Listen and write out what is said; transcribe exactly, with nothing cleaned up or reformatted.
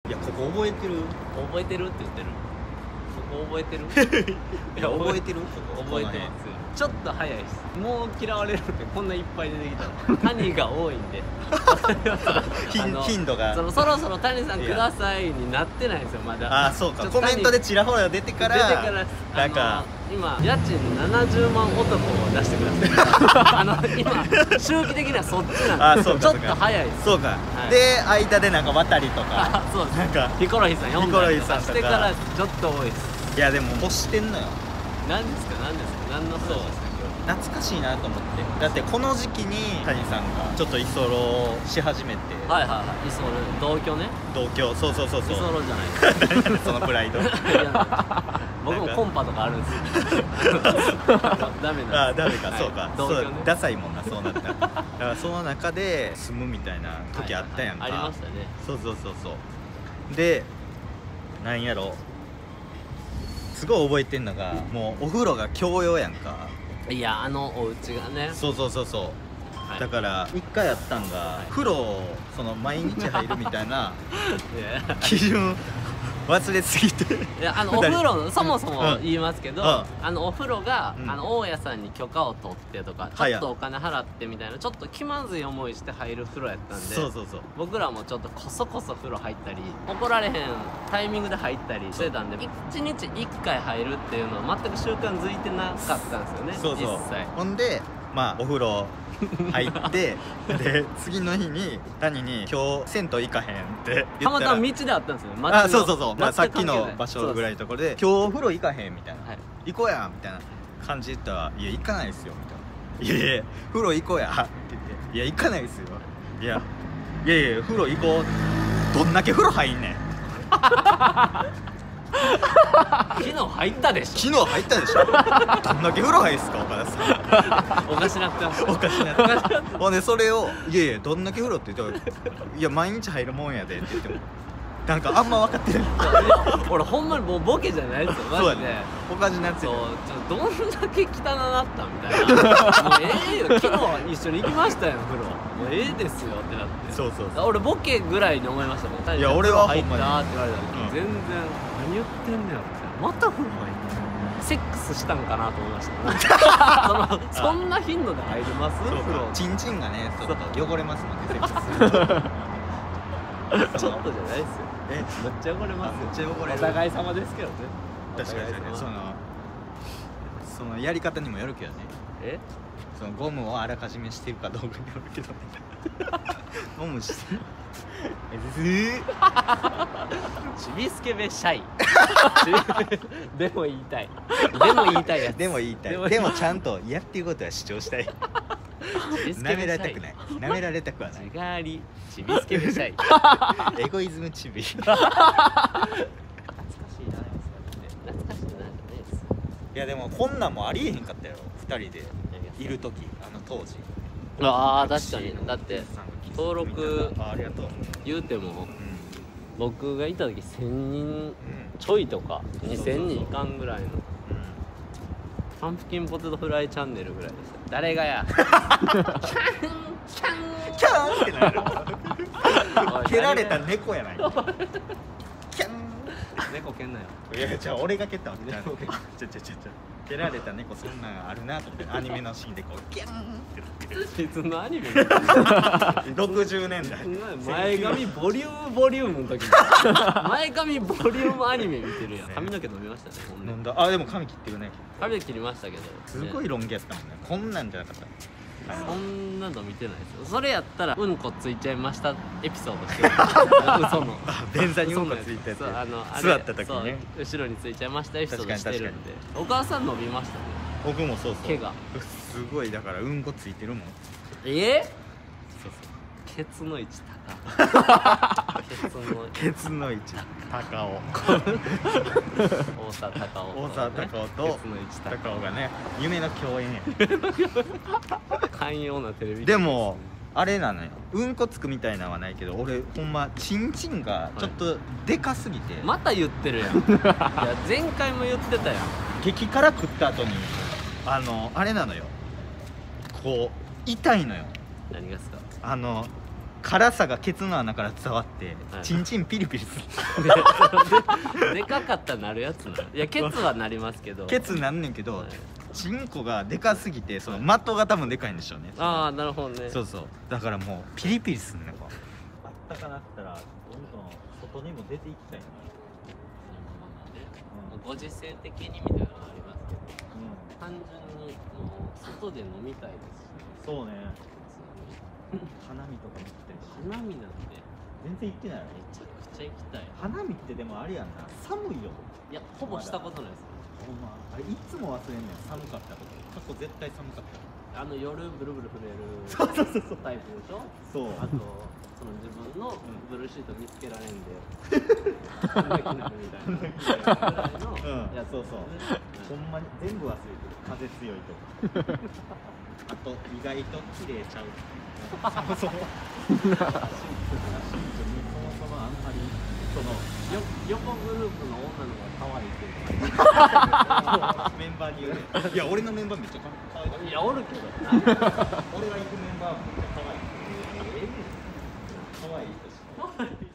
いやここ覚えてる覚えてるって言ってる。そこ覚えてるいや覚えてる覚えてます。ちょっと早いです。もう嫌われるってこんないっぱい出てきたら谷が多いんで頻度がそ, のそろそろ谷さんくださいになってないんですよまだ。 ああそうか、コメントでちらほら出てから出てからなんか今家賃ななじゅうまん男を出してくださいあの今周期的にはそっちなんでちょっと早いです。 そうか、はい、で間でなんか渡りとかそうです、 なんかヒコロヒーさん読んだりとかしてからちょっと多いです。 いやでも欲してんのよ。 何ですか何ですか何の話ですか。 懐かしいなと思って。だってこの時期に谷さんがちょっと居候し始めて。 はいはいはい。居候同居ね。 同居そうそうそうそう。 居候じゃないですか。 そのプライド。 僕もコンパとかあるんですよ。ダメな。 あダメか、そうか。 同居ね。 ダサいもんなそうなったら。だからその中で住むみたいな時あったやんか。 ありましたね。 そうそうそうそう。でなんやろ。すごい覚えてんのがもうお風呂が共用やんか。 いやあのお家がね。 そうそうそうそう、はい、だから一回やったんが、はい、風呂をその毎日入るみたいな基準忘れすぎていやあのお風呂そもそも言いますけど、うん、 あのお風呂が、うん、あの大家さんに許可を取ってとかちょっとお金払ってみたいなちょっと気まずい思いして入る風呂やったんで、 そうそうそう僕らもちょっとこそこそ風呂入ったり怒られへんタイミングで入ったりしてたんでいちにちいっかい入るっていうのは全く習慣づいてなかったんですよね。 そうそう実際ほんでまあお風呂入ってで次の日に谷に「今日銭湯行かへん」って言ったらたまたま道であったんですよね。 あそうそうそう、まあ、さっきの場所ぐらいのところで「今日お風呂行かへん」みたいな「はい、行こうや」みたいな感じで言ったら「いや行かないですよ」みたいな「いやいや風呂行こうや」って言って「いや行かないですよ」いや「いやいや風呂行こう」どんだけ風呂入んねん昨日入ったでしょ。 昨日入ったでしょどんだけ風呂入るっすか岡田さんおかしなってましたおかしなってほんでそれを「いやいやどんだけ風呂」って言って「いや毎日入るもんやで」って言ってもなんかあんま分かってない俺ほんまにもうボケじゃないですよマジで。そうやねおかしなってそうちょどんだけ汚なったみたいなもうええよ昨日一緒に行きましたよ風呂もうええですよってなってそうそうそう俺ボケぐらいに思いましたもん。 いや俺は入ったって言われた時、うん、全然何言ってんねんみたいなまた風呂入ってセックスしたんかなと思いましたそのそんな頻度で入ります風呂チンチンがねちょっと汚れますもんねセックスするとちょっとじゃないですよえめっちゃ汚れますよ。 めっちゃ汚れるお互い様ですけどね。 確かにねそのそのやり方にもよるけどねえそのゴムをあらかじめしてるかどうかによるけどゴムしてるえちびすけべシャイでも言いたいでも言いたいやつでも言いたいでもちゃんと嫌っていうことは主張したい舐められたくない舐められたくはないちがりちびすけべシャイエゴイズムちび懐かしいな懐かしいないやでもこんなんもありえへんかったよふたりでいる時あの当時ああ確かにだって登録ありがとう言うても、うん、僕がいた時せんにんちょいとか、うん、にせんにんいかんぐらいの、うん、パンプキンポテトフライチャンネルぐらいでした。誰がやキャンキャンキャンってなる蹴られた猫やないキャン猫蹴んなよ。 いやじゃあ俺が蹴ったわけじゃんちょちょちょちょ蹴られた猫そんなんあるなと思ってアニメのシーンでこうギャンってなってるいつのアニメろくじゅうねんだい前髪ボリュームボリュームの時前髪ボリュームアニメ見てるやん。髪の毛伸びましたね。 飲んだあでも髪切ってるね。 髪切りましたけどすごいロン毛やったもんね。こんなんじゃなかった。 そんなの見てないですよ。それやったらうんこついちゃいましたエピソードしてる嘘の便座にうんこついたやつあの座った時にね後ろについちゃいましたエピソードしてるんでお母さん伸びましたね。 僕もそうそう毛がすごいだからうんこついてるもん。 えそうそうケツの位置高ケツの位置高尾大沢たかお大沢たかおとたかおがね夢の共演や寛容なテレビでもあれなのようんこつくみたいなのはないけど俺ほんまチンチンがちょっとでかすぎて、はい、 また言ってるやんいや前回も言ってたやん激辛食った後にあのあれなのよこう痛いのよ。 何がっすかあの辛さがケツの穴から伝わって、はい、チンチンピリピリするでかかったらなるやつな。いやケツはなりますけど、 ケツなんねんけど、はい、チンコがでかすぎてその的が多分でかいんでしょうね。 ああなるほどね。 そうそう、だからもうピリピリすんねん。あったかなったらどんどん外にも出ていきたいな。 ご時世的にみたいなのがありますけど、うん、単純にもう外で飲みたいですし、ね、 そうね。花見とかも行ったりし、 花見なんて全然行ってない。 めちゃくちゃ行きたい。 花見ってでもあれやんな、寒いよ。 いやほぼしたことないですよ。 ほんまあれいつも忘れんねん、寒かったこと過去絶対寒かった。 あの夜ブルブル震えるそうそうそうそうタイプでしょ。 そう、 あとその自分のブルーシート見つけられんでこんな気になるみたいなぐらいの、 うん、いやそうそう、ほんまに全部忘れてる。風強いとかあと意外と綺麗ちゃうそもそもシンプルなシンプルにそもそもあんまりそのよ横グループの女の子が可愛いっていうメンバーに言うね。いや俺のメンバーめっちゃ可愛い。 いやおるけど俺が行くメンバーめっちゃ可愛い。ええ、可愛い人しか